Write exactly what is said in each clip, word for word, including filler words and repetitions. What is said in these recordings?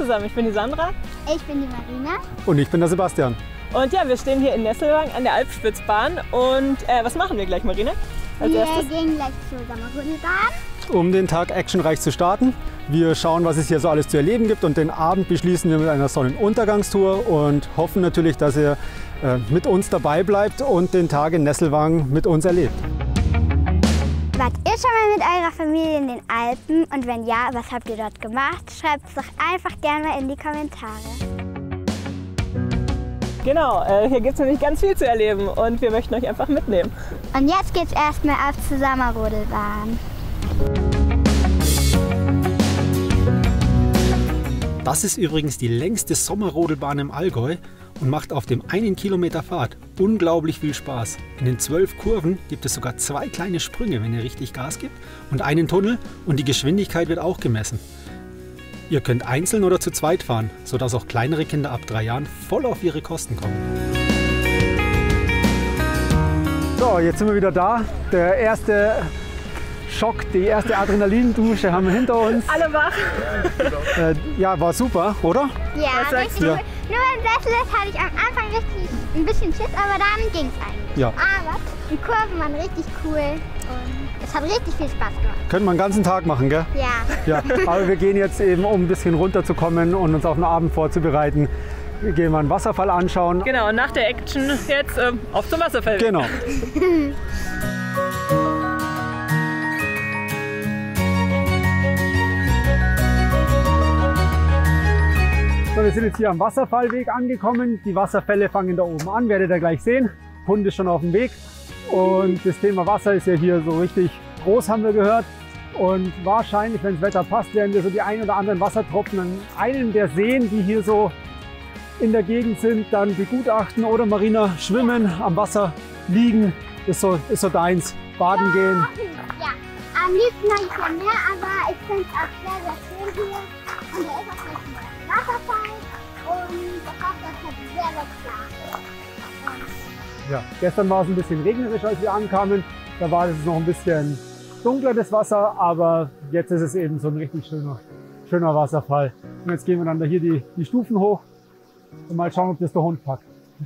zusammen, ich bin die Sandra. Ich bin die Marina. Und ich bin der Sebastian. Und ja, wir stehen hier in Nesselwang an der Alpspitzbahn. Und äh, was machen wir gleich, Marina? Als wir erstes? gehen gleich zur Sommerrodelbahn. Um den Tag actionreich zu starten. Wir schauen, was es hier so alles zu erleben gibt, und den Abend beschließen wir mit einer Sonnenuntergangstour und hoffen natürlich, dass ihr äh, mit uns dabei bleibt und den Tag in Nesselwang mit uns erlebt. Wart ihr schon mal mit eurer Familie in den Alpen? Und wenn ja, was habt ihr dort gemacht? Schreibt es doch einfach gerne mal in die Kommentare. Genau, äh, hier gibt es nämlich ganz viel zu erleben und wir möchten euch einfach mitnehmen. Und jetzt geht's erstmal auf zur Sommerrodelbahn. Das ist übrigens die längste Sommerrodelbahn im Allgäu und macht auf dem einen Kilometer Fahrt unglaublich viel Spaß. In den zwölf Kurven gibt es sogar zwei kleine Sprünge, wenn ihr richtig Gas gibt, und einen Tunnel, und die Geschwindigkeit wird auch gemessen. Ihr könnt einzeln oder zu zweit fahren, sodass auch kleinere Kinder ab drei Jahren voll auf ihre Kosten kommen. So, jetzt sind wir wieder da. Der erste Schock, die erste Adrenalindusche haben wir hinter uns. Alle wach! Äh, ja, war super, oder? Ja, Was sagst richtig du? cool. Nur beim Sessel hatte ich am Anfang richtig ein bisschen Schiss, aber dann ging es eigentlich. Ja. Aber die Kurven waren richtig cool und es hat richtig viel Spaß gemacht. Können wir einen ganzen Tag machen, gell? Ja. Ja, aber wir gehen jetzt eben, um ein bisschen runterzukommen und uns auf den Abend vorzubereiten, wir gehen mal einen Wasserfall anschauen. Genau, und nach der Action jetzt ähm, auf zum Wasserfall. Genau. So, wir sind jetzt hier am Wasserfallweg angekommen. Die Wasserfälle fangen da oben an, werdet ihr gleich sehen. Hund ist schon auf dem Weg. Und das Thema Wasser ist ja hier so richtig groß, haben wir gehört. Und wahrscheinlich, wenn das Wetter passt, werden wir so die ein oder anderen Wassertropfen an einem der Seen, die hier so in der Gegend sind, dann begutachten. Oder Marina, schwimmen, am Wasser liegen, ist so, ist so deins. Baden gehen. Ja, am liebsten habe ich ja mehr, aber ich finde es auch sehr, sehr schön hier. Und da ist auch gleich ein Wasserfall und das Wasser ist halt sehr, sehr klar. Und Ja, gestern war es ein bisschen regnerisch, als wir ankamen. Da war es noch ein bisschen dunkler, das Wasser, aber jetzt ist es eben so ein richtig schöner, schöner Wasserfall. Und jetzt gehen wir dann da hier die, die Stufen hoch und mal schauen, ob das der Hund packt.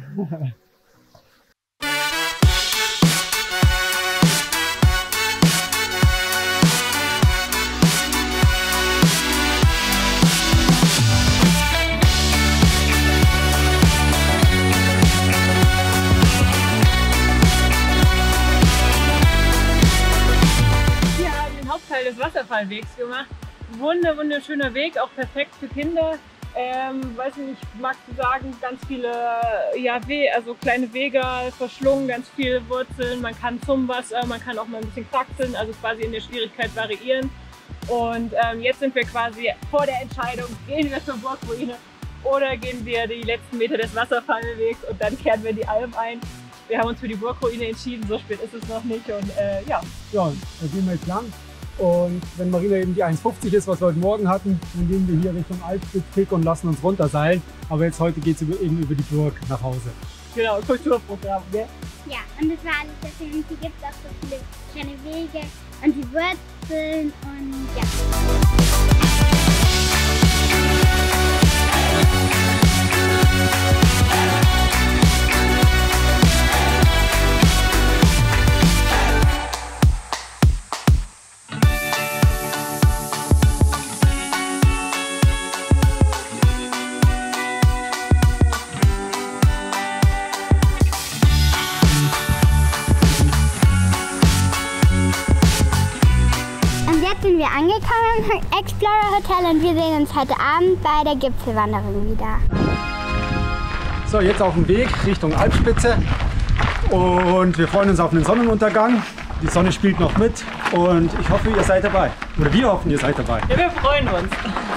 Des Wasserfallwegs gemacht. Wunder, wunderschöner Weg, auch perfekt für Kinder. Ähm, weiß nicht, magst du sagen, ganz viele ja, We also kleine Wege verschlungen, ganz viele Wurzeln. Man kann zum Wasser, man kann auch mal ein bisschen kraxeln, also quasi in der Schwierigkeit variieren. Und ähm, jetzt sind wir quasi vor der Entscheidung, gehen wir zur Burgruine oder gehen wir die letzten Meter des Wasserfallwegs und dann kehren wir die Alm ein. Wir haben uns für die Burgruine entschieden, so spät ist es noch nicht und äh, ja. Ja, da gehen wir jetzt lang. Und wenn Marina eben die eins fünfzig ist, was wir heute Morgen hatten, dann gehen wir hier Richtung Alpspitzpick und lassen uns runterseilen. Aber jetzt heute geht es über, eben über die Burg nach Hause. Genau, Kulturprogramm, gell? ja, und es war alles sehr schön. Hier gibt es auch so viele kleine Wege und die Wurzeln und ja. Jetzt sind wir angekommen im Explorer Hotel und wir sehen uns heute Abend bei der Gipfelwanderung wieder. So, jetzt auf dem Weg Richtung Alpspitze und wir freuen uns auf einen Sonnenuntergang. Die Sonne spielt noch mit und ich hoffe, ihr seid dabei. Oder wir hoffen, ihr seid dabei. Ja, wir freuen uns.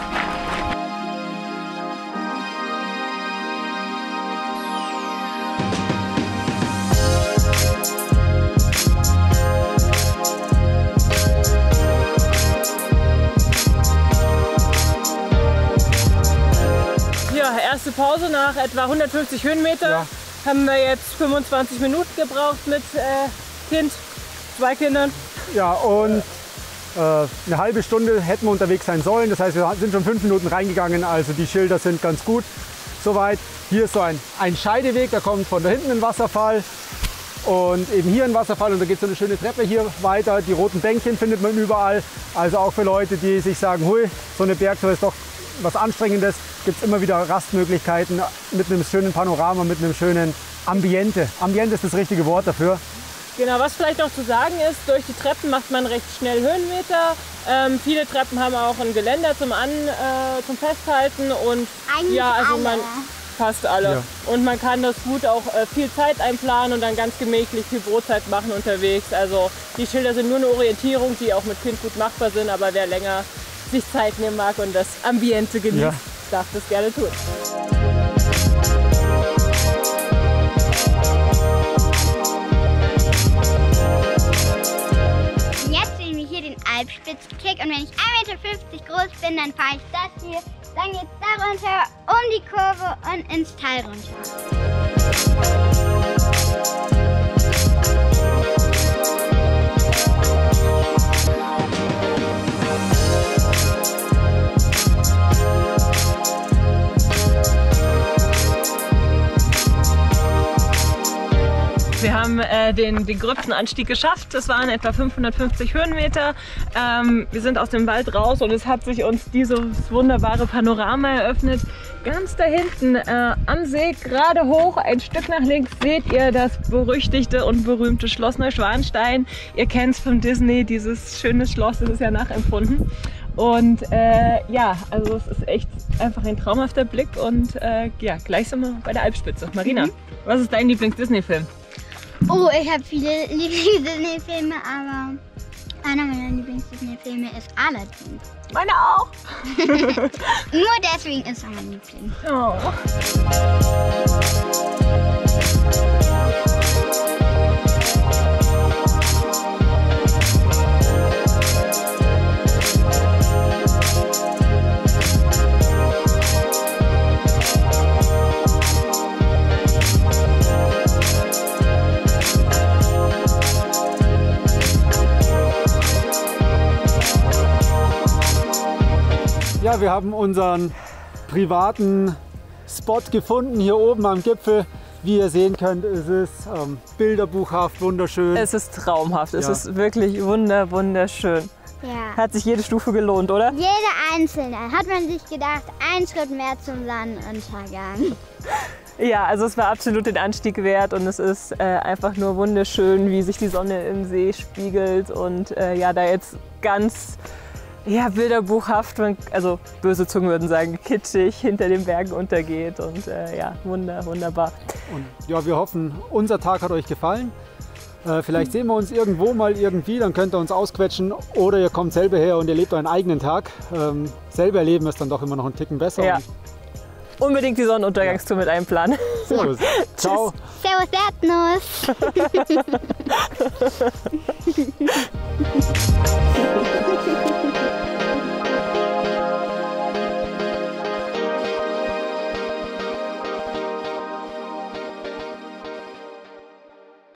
Erste Pause nach etwa hundertfünfzig Höhenmeter. Ja. Haben wir jetzt fünfundzwanzig Minuten gebraucht mit äh, Kind, zwei Kindern. Ja, und Äh, eine halbe Stunde hätten wir unterwegs sein sollen. Das heißt, wir sind schon fünf Minuten reingegangen. Also die Schilder sind ganz gut. Soweit. Hier ist so ein, ein Scheideweg. Da kommt von da hinten ein Wasserfall. Und eben hier ein Wasserfall. Und da geht so eine schöne Treppe hier weiter. Die roten Bänkchen findet man überall. Also auch für Leute, die sich sagen, hui, so eine Bergtour ist doch was Anstrengendes. Gibt es immer wieder Rastmöglichkeiten mit einem schönen Panorama, mit einem schönen Ambiente. Ambiente ist das richtige Wort dafür. Genau, was vielleicht noch zu sagen ist, durch die Treppen macht man recht schnell Höhenmeter. Ähm, viele Treppen haben auch ein Geländer zum, An, äh, zum Festhalten und Eigentlich ja, also alle. man fast alle. Ja. Und man kann das gut auch äh, viel Zeit einplanen und dann ganz gemächlich viel Brotzeit machen unterwegs. Also die Schilder sind nur eine Orientierung, die auch mit Kind gut machbar sind, aber wer länger sich Zeit nehmen mag und das Ambiente genießt, Ja. darf das gerne tun. Alpspitzkick und wenn ich ein Meter fünfzig groß bin, dann fahre ich das hier, dann geht es da runter, um die Kurve und ins Tal runter. Wir haben äh, den, den gröbsten Anstieg geschafft. Das waren etwa fünfhundertfünfzig Höhenmeter. Ähm, wir sind aus dem Wald raus und es hat sich uns dieses wunderbare Panorama eröffnet. Ganz da hinten äh, am See, gerade hoch, ein Stück nach links, seht ihr das berüchtigte und berühmte Schloss Neuschwanstein. Ihr kennt es von Disney, dieses schöne Schloss, das ist ja nachempfunden. Und äh, ja, also es ist echt einfach ein traumhafter Blick und äh, ja, gleich sind wir bei der Alpspitze. Marina, mhm. was ist dein Lieblings-Disney-Film? Oh, ich habe viele Lieblings-Disney-Filme, aber einer meiner Lieblings-Disney-Filme ist Aladdin. Meine auch! Nur deswegen ist er mein Liebling. Oh. Ja, wir haben unseren privaten Spot gefunden hier oben am Gipfel. Wie ihr sehen könnt, ist es ähm, bilderbuchhaft, wunderschön. Es ist traumhaft, es Ja. ist wirklich wunder, wunderschön. Ja. Hat sich jede Stufe gelohnt, oder? Jede einzelne. Hat man sich gedacht, ein Schritt mehr zum Sonnenuntergang. Ja, also es war absolut den Anstieg wert und es ist äh, einfach nur wunderschön, wie sich die Sonne im See spiegelt und äh, ja, da jetzt ganz ja, bilderbuchhaft, also böse Zungen würden sagen, kitschig hinter den Bergen untergeht und äh, ja, wunder, wunderbar. Und ja, wir hoffen, unser Tag hat euch gefallen. Äh, vielleicht sehen wir uns irgendwo mal irgendwie, dann könnt ihr uns ausquetschen oder ihr kommt selber her und erlebt euren eigenen Tag. Ähm, selber erleben ist dann doch immer noch einen Ticken besser. Ja. Unbedingt die Sonnenuntergangstour mit einplanen. Servus. Ciao. Servus Erdnuss.